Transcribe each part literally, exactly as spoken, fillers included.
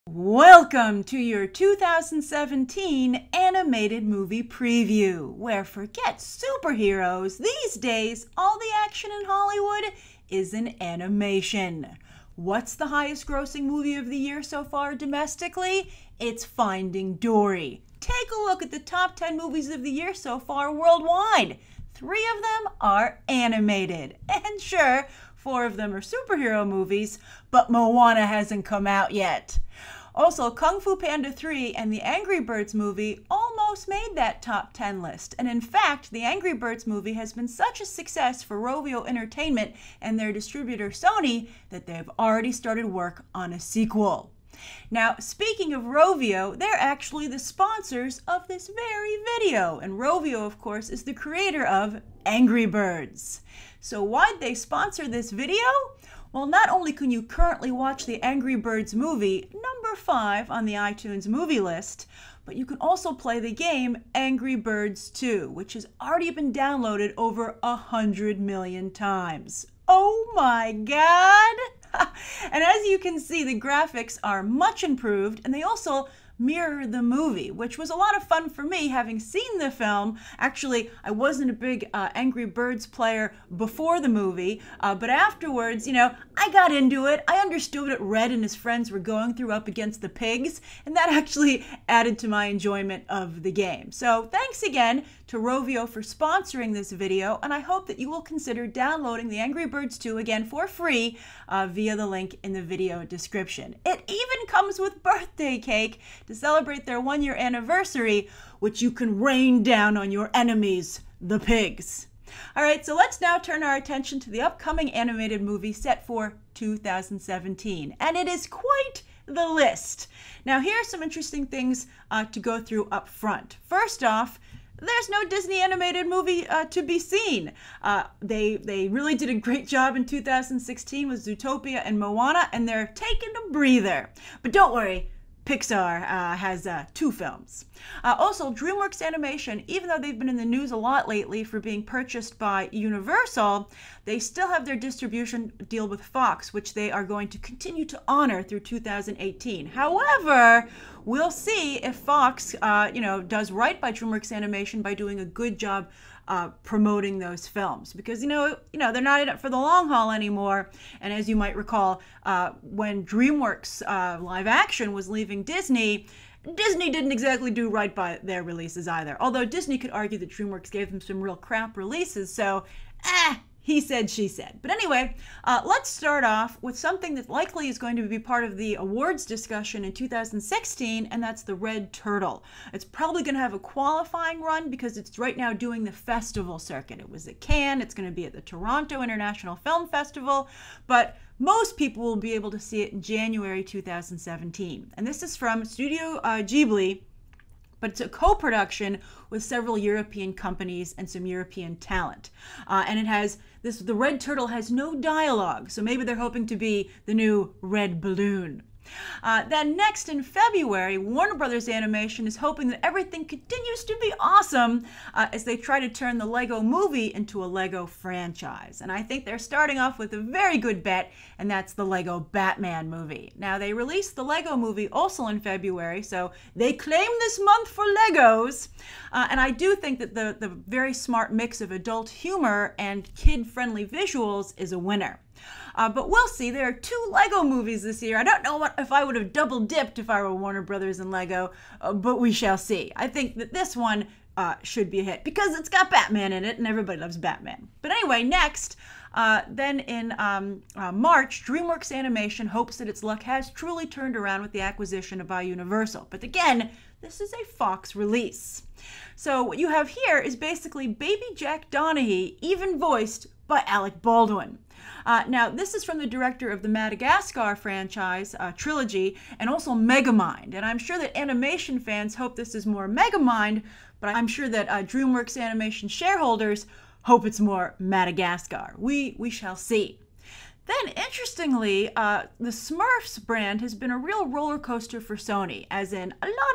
Welcome to your two thousand seventeen animated movie preview, where forget superheroes, these days all the action in Hollywood is in animation. What's the highest grossing movie of the year so far domestically? It's Finding Dory. Take a look at the top ten movies of the year so far worldwide. Three of them are animated. And sure, four of them are superhero movies, but Moana hasn't come out yet. Also, Kung Fu Panda three and the Angry Birds movie almost made that top ten list. And in fact, the Angry Birds movie has been such a success for Rovio Entertainment and their distributor Sony that they've already started work on a sequel. Now, speaking of Rovio, they're actually the sponsors of this very video. And Rovio, of course, is the creator of Angry Birds. So why'd they sponsor this video? Well, not only can you currently watch the Angry Birds movie, number five on the iTunes movie list, but you can also play the game Angry Birds two, which has already been downloaded over a hundred million times. Oh my God! And as you can see, the graphics are much improved, and they also mirror the movie, which was a lot of fun for me having seen the film. Actually, I wasn't a big uh, Angry Birds player before the movie, uh, but afterwards, you know, I got into it. I understood what Red and his friends were going through up against the pigs, and that actually added to my enjoyment of the game. So thanks again to Rovio for sponsoring this video, and I hope that you will consider downloading the Angry Birds two again for free uh, via the link in the video description. It even comes with birthday cake to celebrate their one-year anniversary, which you can rain down on your enemies, the pigs. All right, so let's now turn our attention to the upcoming animated movie set for two thousand seventeen, and it is quite the list. Now, here are some interesting things uh, to go through up front. First off, there's no Disney animated movie uh, to be seen. Uh, they they really did a great job in two thousand sixteen with Zootopia and Moana, and they're taking a breather. But don't worry, Pixar uh, has uh, two films. Uh, also, Dreamworks Animation, even though they've been in the news a lot lately for being purchased by Universal, they still have their distribution deal with Fox, which they are going to continue to honor through two thousand eighteen. However, we'll see if Fox, uh, you know, does right by Dreamworks Animation by doing a good job Uh, promoting those films, because you know you know they're not in it for the long haul anymore. And as you might recall, uh, when Dreamworks uh, live action was leaving Disney, Disney didn't exactly do right by their releases either, although Disney could argue that Dreamworks gave them some real crap releases, so eh, he said, she said. But anyway, uh, let's start off with something that likely is going to be part of the awards discussion in two thousand sixteen, and that's the Red Turtle. It's probably going to have a qualifying run because it's right now doing the festival circuit. It was at Cannes, it's going to be at the Toronto International Film Festival, but most people will be able to see it in January two thousand seventeen. And this is from Studio uh, Ghibli, but it's a co-production with several European companies and some European talent. Uh, and it has this, the Red Turtle has no dialogue, so maybe they're hoping to be the new Red Balloon. Uh, then next in February, Warner Brothers Animation is hoping that everything continues to be awesome uh, as they try to turn the Lego Movie into a Lego franchise. And I think they're starting off with a very good bet, and that's the Lego Batman movie. Now, they released the Lego Movie also in February, so they claim this month for Legos. Uh, and I do think that the, the very smart mix of adult humor and kid-friendly visuals is a winner. Uh, but we'll see. There are two Lego movies this year. I don't know what, if I would have double dipped if I were Warner Brothers and Lego, uh, but we shall see. I think that this one uh, should be a hit because it's got Batman in it and everybody loves Batman. But anyway, next, uh, then in um, uh, March, Dreamworks Animation hopes that its luck has truly turned around with the acquisition by Universal. But again, this is a Fox release. So what you have here is basically Baby Jack Donaghy, even voiced by Alec Baldwin. Uh, now, this is from the director of the Madagascar franchise uh, trilogy and also Megamind. And I'm sure that animation fans hope this is more Megamind, but I'm sure that uh, Dreamworks Animation shareholders hope it's more Madagascar. We, we shall see. Then, interestingly, uh, the Smurfs brand has been a real roller coaster for Sony, as in a lot of ups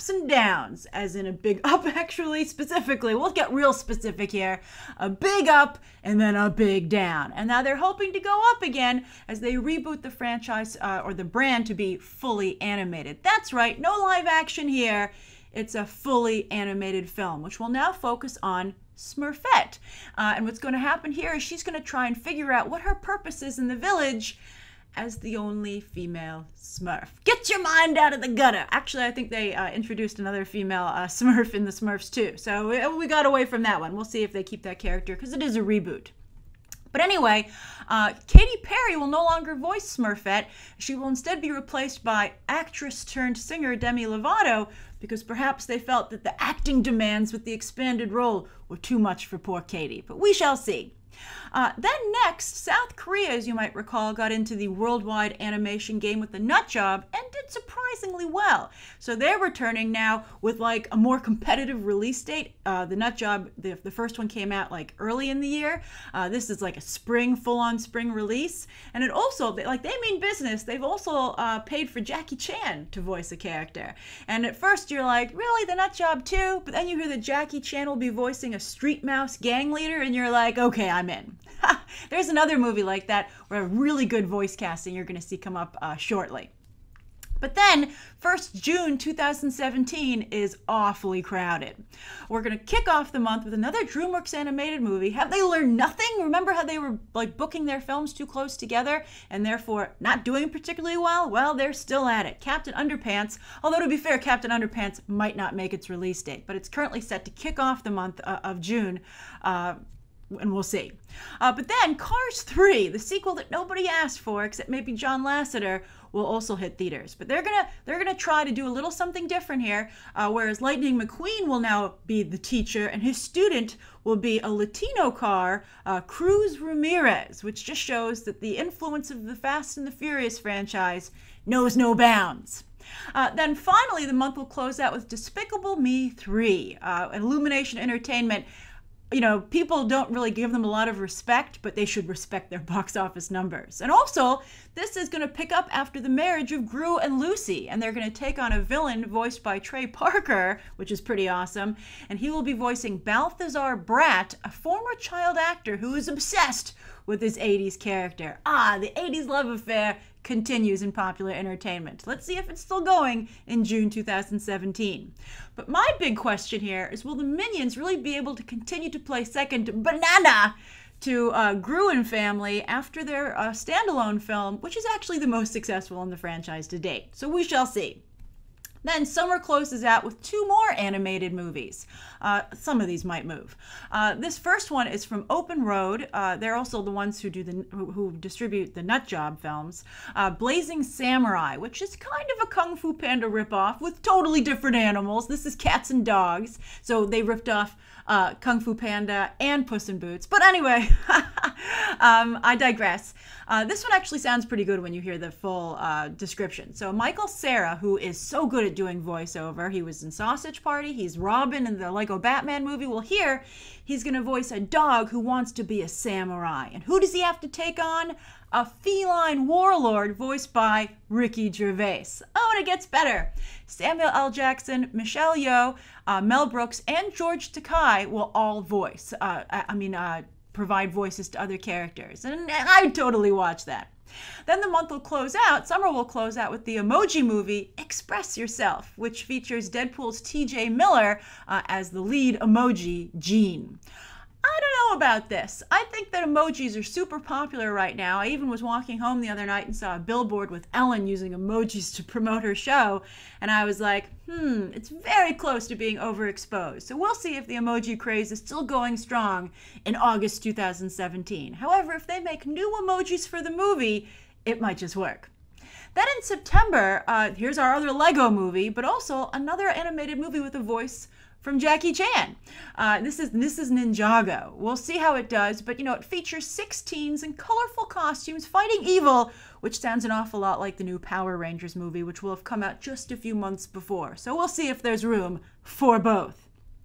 ups and downs, as in a big up actually, specifically. We'll get real specific here. A big up and then a big down. And now they're hoping to go up again as they reboot the franchise uh, or the brand to be fully animated. That's right, no live action here. It's a fully animated film, which will now focus on Smurfette. Uh, and what's going to happen here is she's going to try and figure out what her purpose is in the village as the only female Smurf. Get your mind out of the gutter. Actually, I think they uh, introduced another female uh, Smurf in the Smurfs too. So we, we got away from that one. We'll see if they keep that character because it is a reboot. But anyway, uh, Katy Perry will no longer voice Smurfette. She will instead be replaced by actress turned singer Demi Lovato because perhaps they felt that the acting demands with the expanded role were too much for poor Katy. But we shall see. Uh, then next, South Korea, as you might recall, got into the worldwide animation game with the Nut Job and did surprisingly well. So they're returning now with like a more competitive release date. Uh, the Nut Job, the, the first one came out like early in the year. Uh, this is like a spring, full-on spring release. And it also, like they mean business, they've also uh, paid for Jackie Chan to voice a character. And at first you're like, really, the Nut Job too? But then you hear that Jackie Chan will be voicing a street mouse gang leader and you're like, okay, I'm in. There's another movie like that where a really good voice casting you're going to see come up uh, shortly. But then, first June two thousand seventeen is awfully crowded. We're going to kick off the month with another Dreamworks animated movie. Have they learned nothing? Remember how they were like booking their films too close together and therefore not doing particularly well? Well, they're still at it. Captain Underpants, although to be fair, Captain Underpants might not make its release date, but it's currently set to kick off the month uh, of June. Uh, and we'll see. Uh, but then Cars three, the sequel that nobody asked for except maybe John Lasseter, will also hit theaters. But they're gonna they're gonna try to do a little something different here. Uh, whereas Lightning McQueen will now be the teacher, and his student will be a Latino car, uh, Cruz Ramirez, which just shows that the influence of the Fast and the Furious franchise knows no bounds. Uh, then finally, the month will close out with Despicable Me three, uh, Illumination Entertainment. You know, people don't really give them a lot of respect, but they should respect their box office numbers. And also, this is going to pick up after the marriage of Gru and Lucy, and they're going to take on a villain voiced by Trey Parker, which is pretty awesome, and he will be voicing Balthazar Bratt, a former child actor who is obsessed with his eighties character. Ah, the eighties love affair continues in popular entertainment. Let's see if it's still going in June two thousand seventeen. But my big question here is, will the Minions really be able to continue to play second banana to uh, Gru and family after their uh, standalone film, which is actually the most successful in the franchise to date? So we shall see. Then summer closes out with two more animated movies. Uh, some of these might move. Uh, this first one is from Open Road. Uh, they're also the ones who do the who, who distribute the Nut Job films. Uh, Blazing Samurai, which is kind of a Kung Fu Panda ripoff with totally different animals. This is cats and dogs, so they ripped off uh, Kung Fu Panda and Puss in Boots. But anyway, um, I digress. Uh, this one actually sounds pretty good when you hear the full uh, description. So Michael Cera, who is so good at doing voiceover, he was in Sausage Party, he's Robin in the Lego Batman movie. Well, here he's going to voice a dog who wants to be a samurai. And who does he have to take on? A feline warlord voiced by Ricky Gervais. Oh, and it gets better. Samuel L. Jackson, Michelle Yeoh, uh, Mel Brooks, and George Takei will all voice. Uh, I, I mean, uh, provide voices to other characters. And I would totally watch that. Then the month will close out, summer will close out with the Emoji Movie, Express Yourself, which features Deadpool's T J Miller uh, as the lead emoji, Gene. I don't know about this. I think that emojis are super popular right now. I even was walking home the other night and saw a billboard with Ellen using emojis to promote her show, and I was like, hmm, it's very close to being overexposed. So we'll see if the emoji craze is still going strong in August two thousand seventeen. However, if they make new emojis for the movie, it might just work. Then in September, uh, here's our other Lego movie, but also another animated movie with a voice from Jackie Chan. Uh, this is this is Ninjago. We'll see how it does, but you know, it features six teens in colorful costumes fighting evil, which sounds an awful lot like the new Power Rangers movie, which will have come out just a few months before. So we'll see if there's room for both.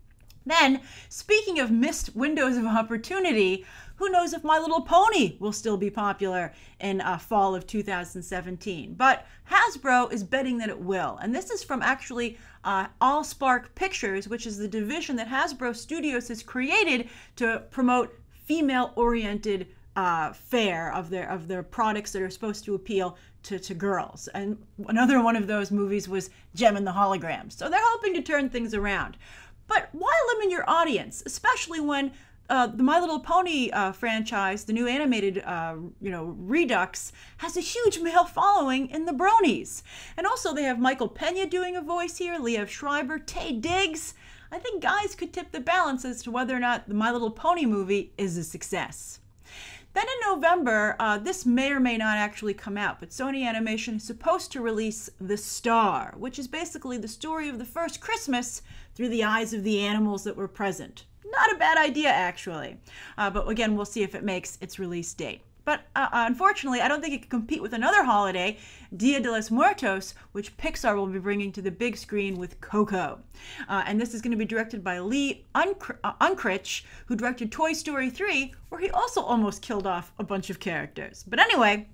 Then, speaking of missed windows of opportunity, who knows if My Little Pony will still be popular in uh, fall of two thousand seventeen. But Hasbro is betting that it will. And this is from actually uh, Allspark Pictures, which is the division that Hasbro Studios has created to promote female-oriented uh, fare of their, of their products that are supposed to appeal to, to girls. And another one of those movies was Gem and the Holograms. So they're hoping to turn things around. But why limit your audience, especially when uh, the My Little Pony uh, franchise, the new animated, uh, you know, Redux, has a huge male following in the bronies. And also they have Michael Pena doing a voice here, Liev Schreiber, Taye Diggs. I think guys could tip the balance as to whether or not the My Little Pony movie is a success. Then in November, uh, this may or may not actually come out, but Sony Animation is supposed to release The Star, which is basically the story of the first Christmas through the eyes of the animals that were present. Not a bad idea, actually. Uh, but again, we'll see if it makes its release date. But uh, unfortunately, I don't think it can compete with another holiday, Dia de los Muertos, which Pixar will be bringing to the big screen with Coco. Uh, and this is going to be directed by Lee Unkrich, uh, Unkrich, who directed Toy Story three, where he also almost killed off a bunch of characters. But anyway,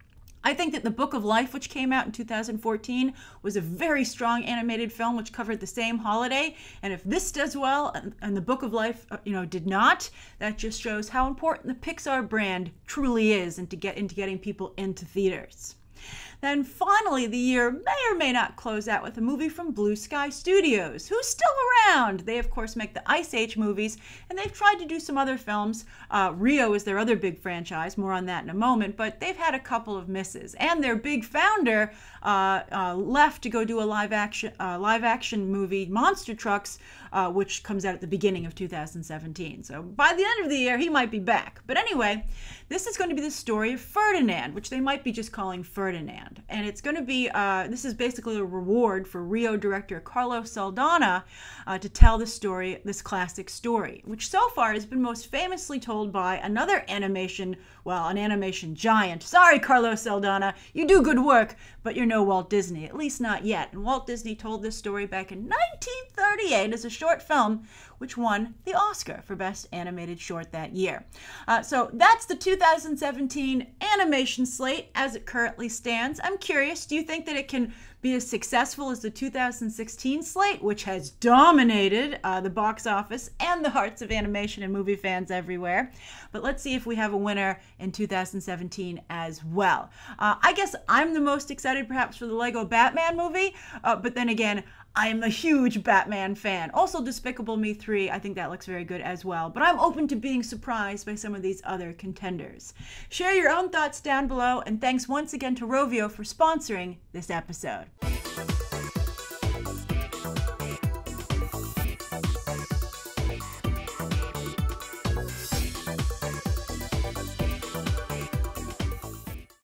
I think that The Book of Life, which came out in two thousand fourteen, was a very strong animated film which covered the same holiday. And if this does well and, and The Book of Life, you know, did not, that just shows how important the Pixar brand truly is into get into getting people into theaters. Then finally, the year may or may not close out with a movie from Blue Sky Studios, who's still around. They, of course, make the Ice Age movies, and they've tried to do some other films. Uh, Rio is their other big franchise, more on that in a moment, but they've had a couple of misses. And their big founder uh, uh, left to go do a live action, uh, live action movie, Monster Trucks, uh, which comes out at the beginning of two thousand seventeen. So by the end of the year, he might be back. But anyway, this is going to be the story of Ferdinand, which they might be just calling Ferdinand. And it's going to be, uh, this is basically a reward for Rio director Carlos Saldana uh, to tell the story, this classic story, which so far has been most famously told by another animation, well, an animation giant. Sorry, Carlos Saldana, you do good work, but you're no Walt Disney, at least not yet. And Walt Disney told this story back in nineteen thirty-eight as a short film, which won the Oscar for Best Animated Short that year. Uh, so that's the two thousand seventeen animation slate as it currently stands. I'm curious, do you think that it can be as successful as the two thousand sixteen slate, which has dominated uh, the box office and the hearts of animation and movie fans everywhere? But let's see if we have a winner in two thousand seventeen as well. Uh, I guess I'm the most excited perhaps for the Lego Batman movie, uh, but then again, I am a huge Batman fan. Also Despicable Me three, I think that looks very good as well. But I'm open to being surprised by some of these other contenders. Share your own thoughts down below, and thanks once again to Rovio for sponsoring this episode.